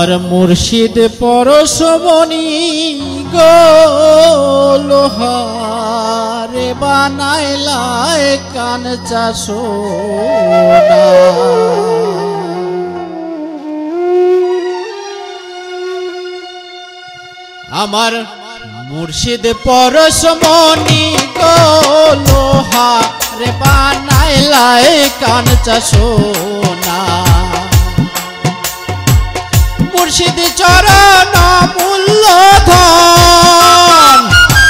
আমার মুর্শিদ পরশমণি গো লোহারে বানাইলায় কানচা সোনা আমার মুর্শিদ পরশমণি গো লোহারে বানাইলায় কানচা সোনা মুর্শিদ চরণ মূল্যধন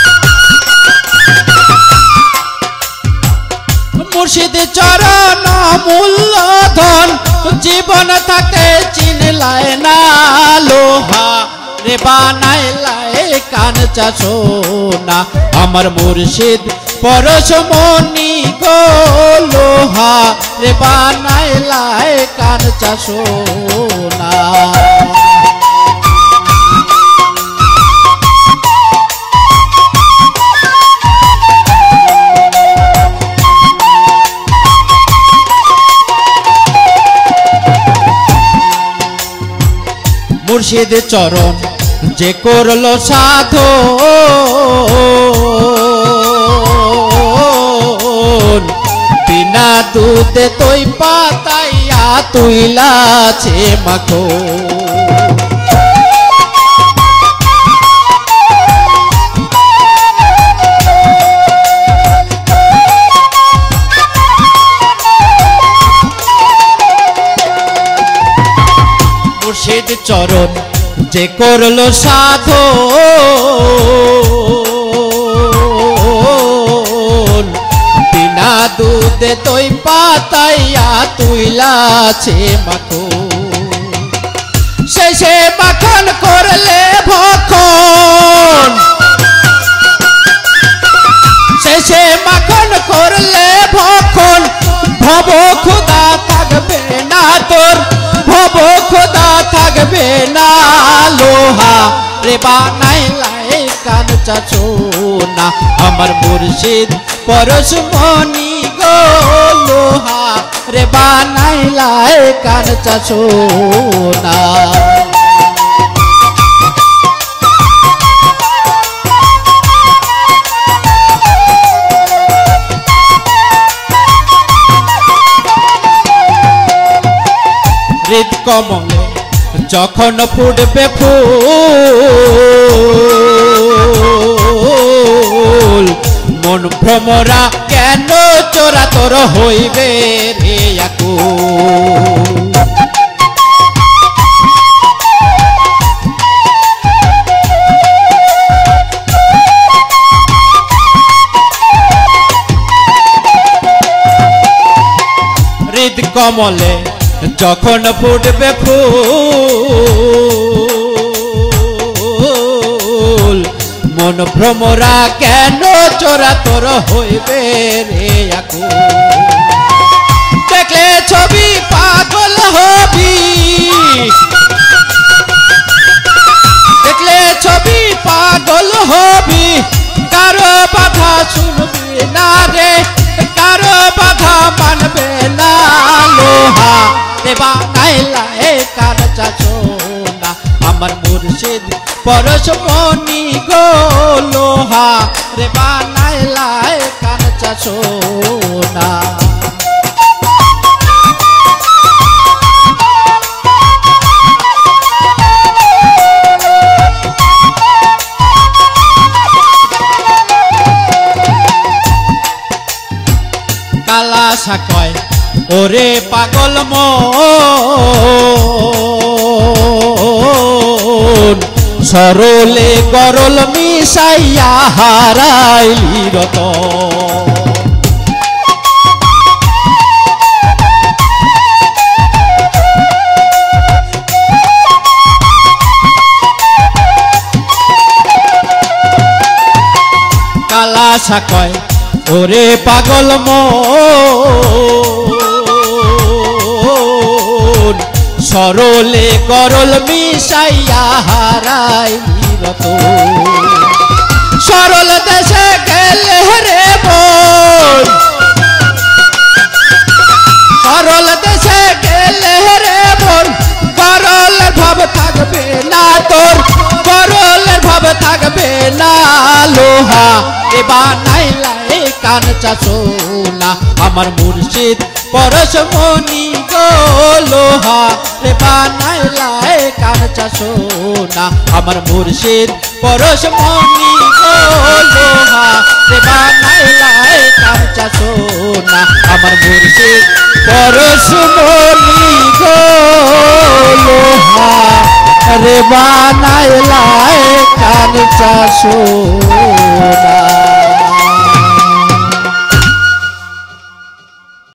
মুর্শিদ চরণ মূল্যধন জীবন থাকতে চিনলায় না লোহা রে বানাইলায় কানচা সোনা আমার মুর্শিদ পরশমণি গো লোহা রে বানাইলায় কানচা সোনা মুর্শিদ চরণ যে করলো সাধন বিনা দুধে তুই পাতাইয়া তুইলাছে মাখো মুর্শিদ চরণ যে করলো সাধন বিনা দুধে তুই পাতাইয়া তুইলাছে মাখো শেষে মাখন করলে ভক্ষণ শেষে মাখন করলে ভক্ষণ ভব খোদা থাকবে না তোর ভব খোদা থাকবে না লোহা রে বানাইলায় কানচা সোনা আমার মুর্শিদ পরশমণি গো লোহা রে বানাইলায় কানচা সোনা হৃদ কমলে যখন ফুটবে ফুল মন ভ্রমরা কেন চোরা তোর হইবে রে আকুল হৃদ কমলে যখন ফুটবে ফুল মন ভ্রমরা কেন চোরা তোর হইবে রে আকুল দেখলে ছবি পাগল হবি দেখলে ছবি পাগল হবি কারো বাধা শুনবি না রে কারো বাধা মানবে না লোহা রে বানাইলায় কানচা সোনা আমার মুর্শিদ পরশমণি গো লোহা রে বানাইলায় কানচা সোনা কালা সাকয় ওরে পাগল মন সরলে গরল মিশাইয়া হারাইলি রতন কালা সাকয় ওরে পাগল মন সরলে গরল মিশাইয়া হারাইলি রতন সরল দেশে গেলে রে মন সরল দেশে গেলে রে মন গরল ভাব থাকবে বানাইলাই কাঞ্চা সোনা আমার মুর্শিদ পরশমণি গো লোহা রে বানাইলাই কাঞ্চা সোনা আমার মুর্শিদ পরশমণি গো লোহা রে বানাইলাই কাঞ্চা সোনা আমার মুর্শিদ পরশমণি গো লোহা রে বানাইলাই কাঞ্চা সোনা।